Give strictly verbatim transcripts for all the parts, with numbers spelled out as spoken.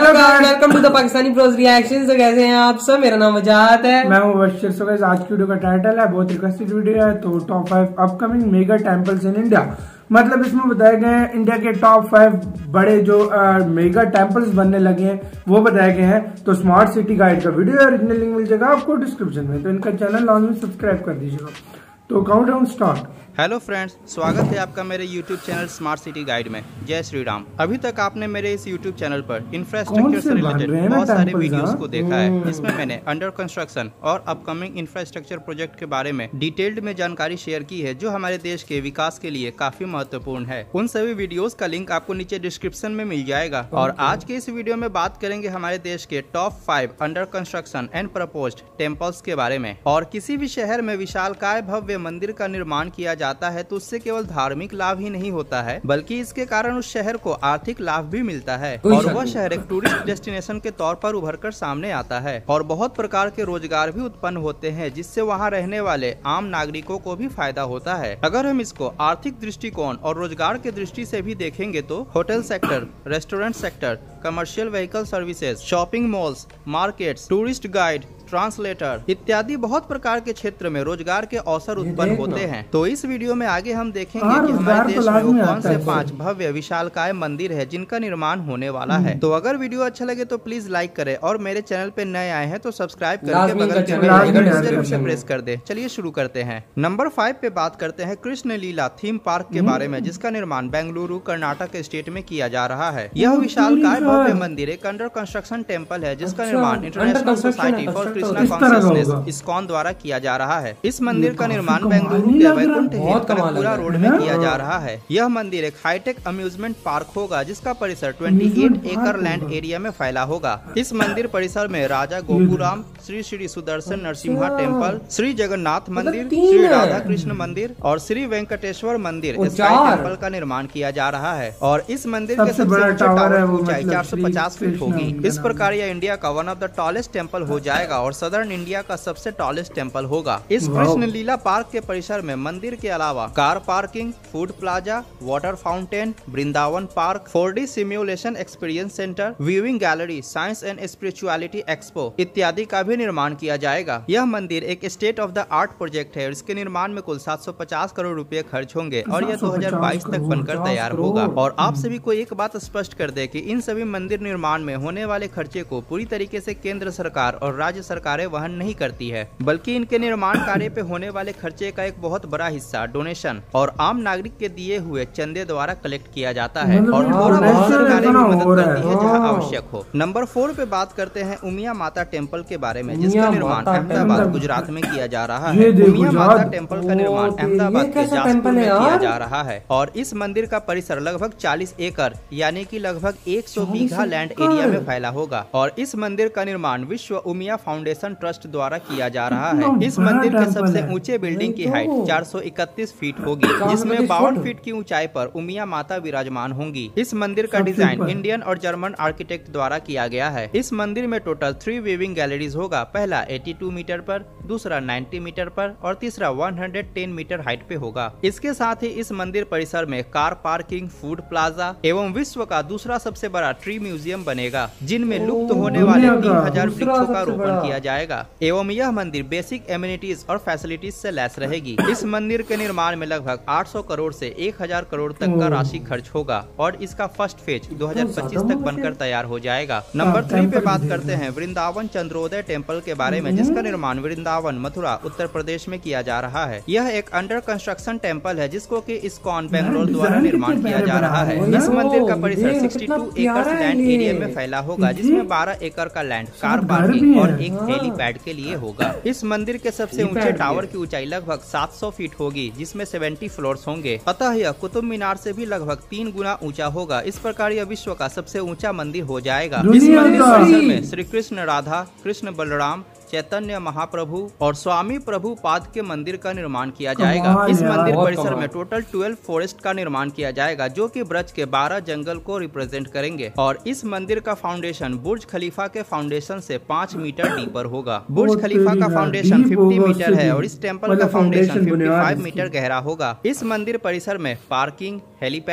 Hello guys, welcome to the Pakistani pros reactions. तो कैसे हैं आप सब? मेरा नाम वजाहत है, मैं हूं बशीर। सो गाइस, आज की वीडियो का टाइटल है, बहुत रिक्वेस्टेड वीडियो है, तो top five upcoming mega temples in India. मतलब इसमें बताए गए हैं इंडिया के टॉप फाइव बड़े जो आ, मेगा टेम्पल्स बनने लगे हैं वो बताए गए हैं। तो स्मार्ट सिटी गाइड का वीडियो ओरिजिनल लिंक मिल जाएगा आपको डिस्क्रिप्शन में, तो इनका चैनल लाजमी सब्सक्राइब कर दीजिएगा। तो काउंटडाउन स्टार्ट। हेलो फ्रेंड्स, स्वागत है आपका मेरे YouTube channel smart city guide में। जय श्री राम। अभी तक आपने मेरे इस यूट्यूब चैनल पर इंफ्रास्ट्रक्चर से रिलेटेड बहुत सारे वीडियोस को देखा है, जिसमें मैंने अंडर कंस्ट्रक्शन और अपकमिंग इंफ्रास्ट्रक्चर प्रोजेक्ट के बारे में डिटेल्ड में जानकारी शेयर की है, जो हमारे देश के विकास के लिए काफी महत्वपूर्ण है। उन सभी वीडियोस का लिंक आपको नीचे डिस्क्रिप्शन में मिल जाएगा। और आज के इस वीडियो में बात करेंगे हमारे देश के top five under construction and proposed temples के बारे में। और किसी भी शहर में विशालकाय भव्य मंदिर का निर्माण किया जाता है तो उससे केवल धार्मिक लाभ ही नहीं होता है, बल्कि इसके कारण उस शहर को आर्थिक लाभ भी मिलता है और वह शहर एक टूरिस्ट डेस्टिनेशन के तौर पर उभर कर सामने आता है। और बहुत प्रकार के रोजगार भी उत्पन्न होते हैं, जिससे वहाँ रहने वाले आम नागरिकों को भी फायदा होता है। अगर हम इसको आर्थिक दृष्टिकोण और रोजगार के दृष्टि से भी देखेंगे तो hotel sector, restaurant sector, commercial vehicle services, shopping malls, markets, tourist guide, translator इत्यादि बहुत प्रकार के क्षेत्र में रोजगार के अवसर उत्पन्न होते हैं। तो इस वीडियो में आगे हम देखेंगे कि हमारे देश में वो कौन से पांच भव्य विशालकाय मंदिर है जिनका निर्माण होने वाला है। तो अगर वीडियो अच्छा लगे तो प्लीज लाइक करें, और मेरे चैनल पे नए आए हैं तो सब्सक्राइब करके बगल के बेल आइकन जरूर से प्रेस कर दे। चलिए शुरू करते हैं। नंबर फाइव पे बात करते हैं कृष्ण लीला थीम पार्क के बारे में, जिसका निर्माण बेंगलुरु कर्नाटक स्टेट में किया जा रहा है। यह विशालकाय भव्य मंदिर एक अंडर कंस्ट्रक्शन टेम्पल है, जिसका निर्माण International Society for Krishna Consciousness ISKCON द्वारा किया जा रहा है। इस मंदिर का निर्माण बेंगलुरु के वैकुंठ कनकपुरा रोड में किया जा रहा है। यह मंदिर एक हाईटेक अम्यूजमेंट पार्क होगा, जिसका परिसर अट्ठाईस एकड़ लैंड एरिया में फैला होगा। इस मंदिर परिसर में राजा गोकुराम, श्री श्री सुदर्शन नरसिम्हा टेम्पल, श्री जगन्नाथ मंदिर, श्री राधा कृष्ण मंदिर और श्री वेंकटेश्वर मंदिर स्काई टेम्पल का निर्माण किया जा रहा है। और इस मंदिर के सबसे ऊंचे टावर की ऊंचाई चार सौ पचास फीट होगी। इस प्रकार यह इंडिया का one of the tallest temple हो जाएगा और सदर्न इंडिया का सबसे टॉलेस्ट टेम्पल होगा। इस कृष्ण लीला पार्क के परिसर में मंदिर के अलावा car parking, food plaza, water fountain, Vrindavan park, four D simulation experience centre, viewing gallery, science and spirituality expo इत्यादि का भी निर्माण किया जाएगा। यह मंदिर एक state of the art project है और इसके निर्माण में कुल सात सौ पचास करोड़ रुपए खर्च होंगे और यह दो हजार बाईस तक बनकर तैयार होगा। और आप सभी को एक बात स्पष्ट कर दे कि इन सभी मंदिर निर्माण में होने वाले खर्चे को पूरी तरीके से केंद्र सरकार और राज्य सरकारें वहन नहीं करती है, बल्कि इनके निर्माण कार्य पे होने वाले खर्चे का एक बहुत बड़ा हिस्सा डोनेशन और आम नागरिक के दिए हुए चंदे द्वारा कलेक्ट किया जाता है और थोड़ा बहुत सरकारें भी मदद करती है जहां आवश्यक हो। नंबर फोर पे बात करते हैं उमिया माता टेम्पल के बारे में, जिसका निर्माण अहमदाबाद गुजरात में किया जा रहा है। उमिया माता टेम्पल का निर्माण अहमदाबाद के जासपुर में किया जा रहा है और इस मंदिर का परिसर लगभग चालीस एकड़ यानी कि लगभग एक सौ बीघा लैंड एरिया में फैला होगा। और इस मंदिर का निर्माण विश्व उमिया फाउंडेशन ट्रस्ट द्वारा किया जा रहा है। इस मंदिर के सबसे ऊंचे बिल्डिंग की हाइट चार सौ इकतीस फीट होगी, जिसमें बावन फीट की ऊंचाई पर उमिया माता विराजमान होंगी। इस मंदिर का डिजाइन इंडियन और जर्मन आर्किटेक्ट द्वारा किया गया है। इस मंदिर में टोटल थ्री वीविंग गैलरीज होगा, पहला बयासी मीटर पर, दूसरा नब्बे मीटर पर और तीसरा एक सौ दस मीटर हाइट पे होगा। इसके साथ ही इस मंदिर परिसर में कार पार्किंग, फूड प्लाजा एवं विश्व का दूसरा सबसे बड़ा ट्री म्यूजियम बनेगा, जिनमें लुप्त होने वाले तीन हजार वृक्षों का रोपण किया जाएगा। एवं यह मंदिर बेसिक एमिनिटीज और फैसिलिटीज से लैस रहेगी। इस मंदिर के निर्माण में लगभग आठ सौ करोड़ से एक हजार करोड़ तक का राशि खर्च होगा और इसका फर्स्ट फेज दो हजार पच्चीस तक बनकर तैयार हो जाएगा। नंबर थ्री पे बात करते हैं वृंदावन चंद्रोदय टेम्पल के बारे में, जिसका निर्माण वृंदावन मथुरा उत्तर प्रदेश में किया जा रहा है। यह एक अंडर कंस्ट्रक्शन टेम्पल है, जिसको कि इस्कॉन बेंगलोर द्वारा निर्माण किया जा रहा है। इस मंदिर का परिसर बासठ एकड़ लैंड एरिया में फैला होगा, जिसमें बारह एकड़ का लैंड कार पार्किंग और एक हेलीपैड के लिए होगा। इस मंदिर के सबसे ऊंचे टावर की ऊंचाई लगभग सात सौ फीट होगी, जिसमें सत्तर फ्लोर्स होंगे। अतः यह कुतुब मीनार से भी लगभग तीन गुना ऊंचा होगा। इस प्रकार यह विश्व का सबसे ऊंचा मंदिर हो जाएगा। इस मंदिर परिसर में श्री कृष्ण राधा, कृष्ण बलराम, चैतन्य महाप्रभु और स्वामी प्रभुपाद के मंदिर का निर्माण किया जाएगा। इस मंदिर परिसर में टोटल बारह फॉरेस्ट का निर्माण किया जाएगा, जो कि ब्रज के बारह जंगल को रिप्रेजेंट करेंगे। और इस मंदिर का फाउंडेशन बुर्ज खलीफा के फाउंडेशन से पाँच मीटर डीपर होगा। बुर्ज खलीफा का फाउंडेशन पचास मीटर है और इस टेम्पल का फाउंडेशन पचपन मीटर गहरा होगा। इस मंदिर परिसर में parking, helipad,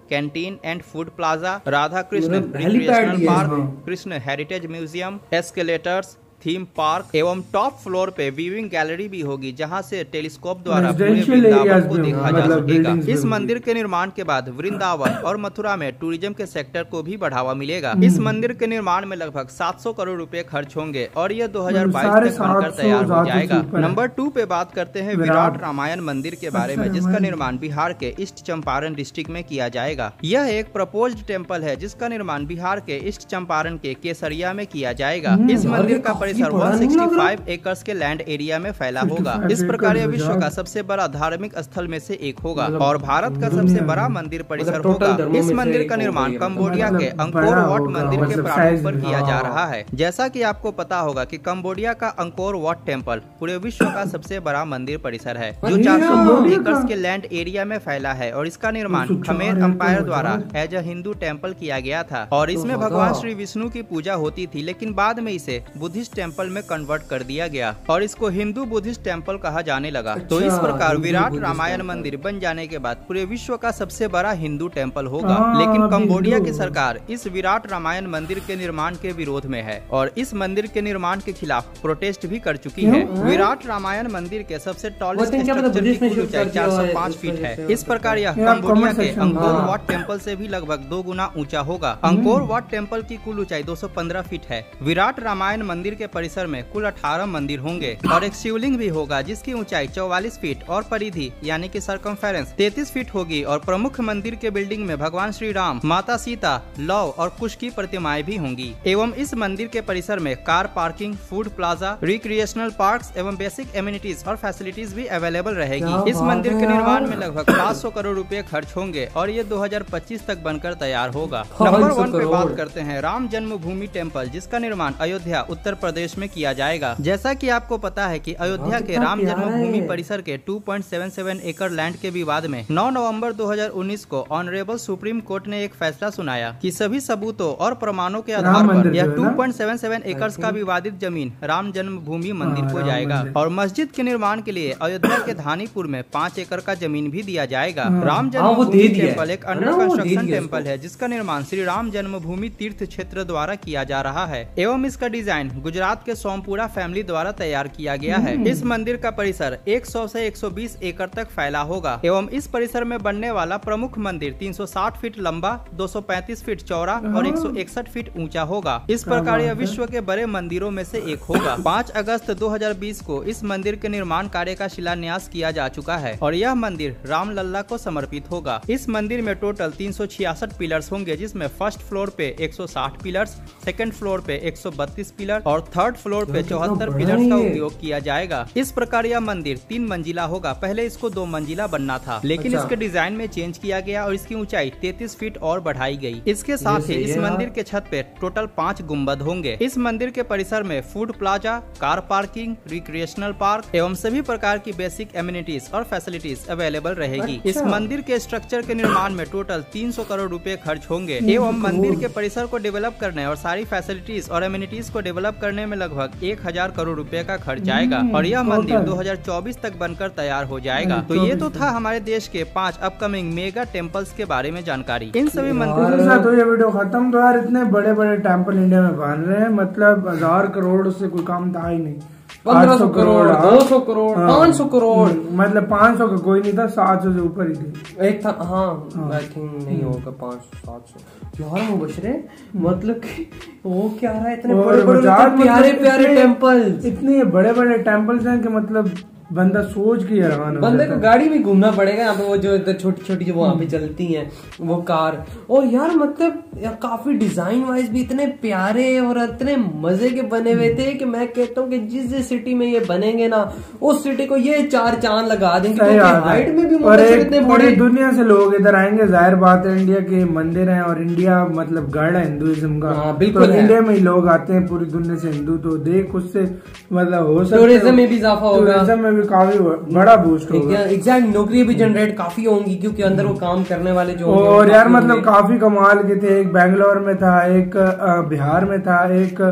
canteen and food plaza, Radha Krishna recreational park, Krishna heritage museum, escalators, theme park एवं टॉप फ्लोर पे व्यूइंग गैलरी भी होगी जहां से टेलीस्कोप द्वारा पूरे वृंदावन को देखा जा सकेगा। इस मंदिर के निर्माण के बाद वृंदावन और मथुरा में टूरिज्म के सेक्टर को भी बढ़ावा मिलेगा। इस मंदिर के निर्माण में लगभग सात सौ करोड़ रुपए खर्च होंगे और यह दो हजार बाईस तक बनकर तैयार हो जाएगा। नंबर टू पे बात करते हैं विराट रामायण मंदिर के बारे में, जिसका निर्माण बिहार के ईस्ट चंपारण डिस्ट्रिक्ट में किया जाएगा। यह एक प्रपोज्ड टेम्पल है जिसका निर्माण बिहार के ईस्ट चंपारण के केसरिया में किया जाएगा। इस मंदिर का परिसर एक सौ पैंसठ एकर्स के लैंड एरिया में फैला होगा। इस प्रकार यह विश्व का सबसे बड़ा धार्मिक स्थल में से एक होगा और भारत का सबसे बड़ा मंदिर परिसर होगा। इस मंदिर का निर्माण कंबोडिया के अंकोर वाट मंदिर के प्रारूप पर किया जा रहा है। जैसा कि आपको पता होगा कि कंबोडिया का अंकोर वाट टेम्पल पूरे विश्व का सबसे बड़ा मंदिर परिसर है जो चार सौ दो एकर्स के लैंड एरिया में फैला है और इसका निर्माण खमेर अंपायर द्वारा एज अ हिंदू टेम्पल किया गया था और इसमें भगवान श्री विष्णु की पूजा होती थी, लेकिन बाद में इसे बुद्धिस्ट टेम्पल में कन्वर्ट कर दिया गया और इसको हिंदू बुद्धिस्ट टेम्पल कहा जाने लगा। अच्छा, तो इस प्रकार विराट रामायण मंदिर बन जाने के बाद पूरे विश्व का सबसे बड़ा हिंदू टेम्पल होगा। लेकिन कंबोडिया की सरकार इस विराट रामायण मंदिर के निर्माण के विरोध में है और इस मंदिर के निर्माण के खिलाफ प्रोटेस्ट भी कर चुकी है। विराट रामायण मंदिर के सबसे टॉलेस्ट स्ट्रक्चर की कुल ऊंचाई चार सौ पाँच फीट है। इस प्रकार यह कंबोडिया के अंकोर वाट टेम्पल से भी लगभग दो गुना ऊंचा होगा। अंकोर वाट टेम्पल की कुल ऊंचाई दो सौ पंद्रह फीट है। विराट रामायण मंदिर के परिसर में कुल अठारह मंदिर होंगे और एक शिवलिंग भी होगा जिसकी ऊंचाई चौवालीस फीट और परिधि यानी कि सरकमफेरेंस तैंतीस फीट होगी और प्रमुख मंदिर के बिल्डिंग में भगवान श्री राम, माता सीता, लव और कुश की प्रतिमाएं भी होंगी। एवं इस मंदिर के परिसर में car parking, food plaza, recreational parks एवं बेसिक एमिनिटीज और फैसिलिटीज भी अवेलेबल रहेगी। इस मंदिर के निर्माण में लगभग पाँच सौ करोड़ रुपए खर्च होंगे और ये दो हजार पच्चीस तक बनकर तैयार होगा। नंबर वन पे बात करते हैं राम जन्मभूमि टेम्पल, जिसका निर्माण अयोध्या उत्तर प्रदेश में किया जाएगा। जैसा कि आपको पता है कि अयोध्या के राम जन्मभूमि परिसर के दो पॉइंट सात सात एकड़ लैंड के विवाद में नौ नवंबर दो हजार उन्नीस को ऑनरेबल सुप्रीम कोर्ट ने एक फैसला सुनाया कि सभी सबूतों और प्रमाणों के आधार पर यह दो पॉइंट सात सात एकड़ का विवादित जमीन राम जन्मभूमि मंदिर को जाएगा और मस्जिद के निर्माण के लिए अयोध्या के धानीपुर में पाँच एकड़ का जमीन भी दिया जाएगा। राम जन्मभूमि टेम्पल एक अंडर कंस्ट्रक्शन टेम्पल है जिसका निर्माण श्री राम जन्मभूमि तीर्थ क्षेत्र द्वारा किया जा रहा है एवं इसका डिजाइन गुजरात के सोमपुरा फैमिली द्वारा तैयार किया गया है। इस मंदिर का परिसर सौ से एक सौ बीस एकड़ तक फैला होगा एवं इस परिसर में बनने वाला प्रमुख मंदिर तीन सौ साठ फीट लंबा, दो सौ पैंतीस फीट चौड़ा और एक सौ इकसठ फीट ऊंचा होगा। इस प्रकार यह विश्व के बड़े मंदिरों में से एक होगा। पाँच अगस्त दो हजार बीस को इस मंदिर के निर्माण कार्य का शिलान्यास किया जा चुका है और यह मंदिर राम लल्ला को समर्पित होगा। इस मंदिर में टोटल तीन सौ छियासठ पिलर्स होंगे जिसमें फर्स्ट फ्लोर पे एक सौ साठ पिलर्स, सेकंड फ्लोर पे एक सौ बत्तीस पिलर और थर्ड फ्लोर पे चौहत्तर पिलर्स का उपयोग किया जाएगा। इस प्रकार यह मंदिर तीन मंजिला होगा। पहले इसको दो मंजिला बनना था लेकिन अच्छा। इसके डिजाइन में चेंज किया गया और इसकी ऊंचाई तैंतीस फीट और बढ़ाई गई। इसके साथ ही इस मंदिर के छत पे टोटल पाँच गुम्बद होंगे। इस मंदिर के परिसर में food plaza, car parking, recreational park एवं सभी प्रकार की बेसिक एमिनिटीज और फैसिलिटीज अवेलेबल रहेगी। अच्छा। इस मंदिर के स्ट्रक्चर के निर्माण में टोटल तीन सौ करोड़ रुपए खर्च होंगे एवं मंदिर के परिसर को डेवलप करने और सारी फैसिलिटीज और एमिनिटीज को डेवलप करने में लगभग एक हजार करोड़ रुपए का खर्च आएगा और यह मंदिर दो हजार चौबीस तक बनकर तैयार हो जाएगा। तो ये तो था हमारे देश के पांच अपकमिंग मेगा टेम्पल्स के बारे में जानकारी। इन सभी मंदिरों तो ये वीडियो खत्म। तो यार इतने बड़े बड़े टेम्पल इंडिया में बन रहे हैं, मतलब हजार करोड़ से कोई काम था ही नहीं। पंद्रह सौ करोड़, दो सौ करोड़, पाँच सौ करोड़, मतलब पाँच सौ का कोई नहीं था, सात सौ से ऊपर ही थे। एक था हाँ, आई थिंक नहीं होगा पाँच सौ सात सौ यार वो बच रहे। मतलब कि वो क्या रहा है, इतने बड़े बड़े प्यारे प्यारे टेम्पल, इतने बड़े बड़े टेम्पल्स हैं कि मतलब बंदा सोच के हैरान हो जाता है। बंदे को गाड़ी भी घूमना पड़ेगा यहाँ पे, वो जो छोटी छोटी जो वहाँ पे चलती हैं वो कार। और यार मतलब यार काफी डिजाइन वाइज भी इतने प्यारे और इतने मजे के बने हुए थे कि मैं कहता हूँ कि जिस जिस सिटी में ये बनेंगे ना उस सिटी को ये चार चांद लगा देंगे। हाइट में भी इतने बड़े दुनिया से लोग इधर आएंगे, जाहिर बात है इंडिया के मंदिर है और इंडिया मतलब गढ़ है हिंदुइज्म का। बिल्कुल इंडिया में ही लोग आते हैं पूरी दुनिया से हिंदू, तो देख उससे मतलब हो सकता है टूरिज्म में भी इजाफा होगा, भी काफी बड़ा बूस्ट होगा। एग्जैक्ट नौकरी भी जनरेट काफी होंगी क्योंकि अंदर वो काम करने वाले जो और यार मतलब काफी कमाल के थे। एक बेंगलोर में था, एक बिहार में था, एक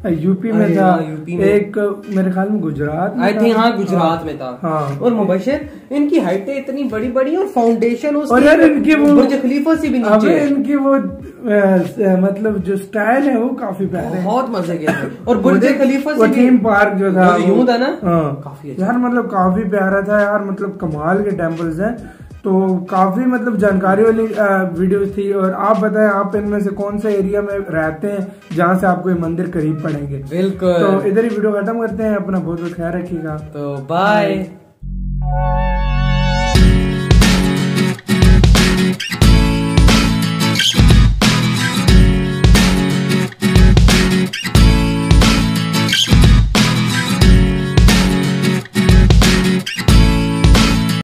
यूपी में था, यूपी में। एक मेरे ख्याल में गुजरात में आई थिंक, हाँ गुजरात में था। हाँ। और मुबशर इनकी हाइटें इतनी बड़ी बड़ी और फाउंडेशन और यार इनकी वो बुर्ज खलीफा से भी नीचे है। इनकी वो आ, मतलब जो स्टाइल है वो काफी प्यारा है, बहुत मजे के है। और बुर्ज खलीफा से थीम पार्क जो था यूं था ना, काफी यार मतलब काफी प्यारा था यार, मतलब कमाल के टेम्पल्स हैं। तो काफी मतलब जानकारी वाली वीडियो थी। और आप बताएं आप इनमें से कौन से एरिया में रहते हैं जहाँ से आपको ये मंदिर करीब पड़ेंगे। बिल्कुल। तो इधर ही वीडियो खत्म करते हैं, अपना बहुत बहुत ख्याल रखिएगा। तो बाय।